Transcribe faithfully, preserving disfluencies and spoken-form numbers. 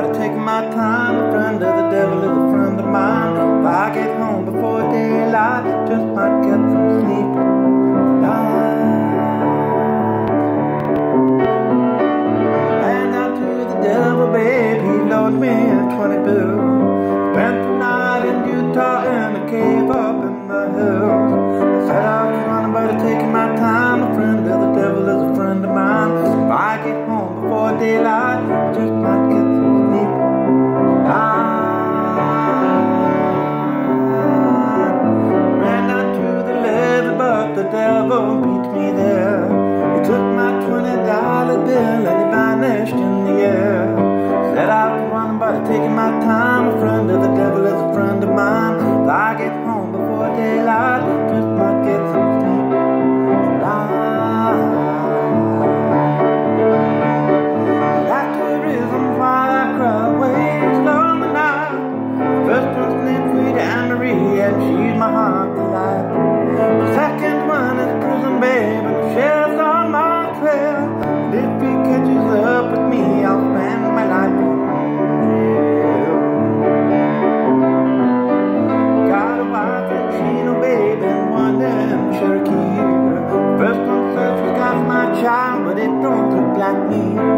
about taking my time. A friend of the devil is a friend of mine. If I get home before daylight, just might get some sleep tonight. Ran out to the devil, babe, he loaned me a twenty bill. Spent the night in Utah in a cave up in the hills. I set out to run about taking my time. A friend of the devil is a friend of mine. If I get home before daylight, just might get some sleep tonight. Ran out to the levee, but the devil beat me there. He took my twenty dollar bill and he vanished in the air. Set out to run about taking my time. A friend of the devil is a friend of mine. If I get home before daylight, just might get some sleep tonight. That's the reason why I cry away slow in the night. First one's named Sweet Anne Marie, and she's my heart delight. The second one is Prison Babe, and the sheriff's on my trail. And if he catches up with me, I'll spend my life in jail. Got a wife in Chino, babe, and one in Cherokee. First one says she got my child, but it don't look like me.